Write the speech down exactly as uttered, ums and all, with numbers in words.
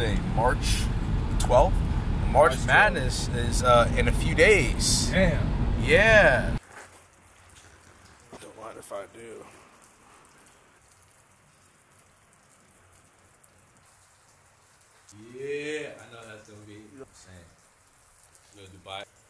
today? March twelfth? March, March Madness is uh, in a few days. Damn. Yeah. Don't mind if I do. Yeah, I know that's gonna be insane. Go to Dubai.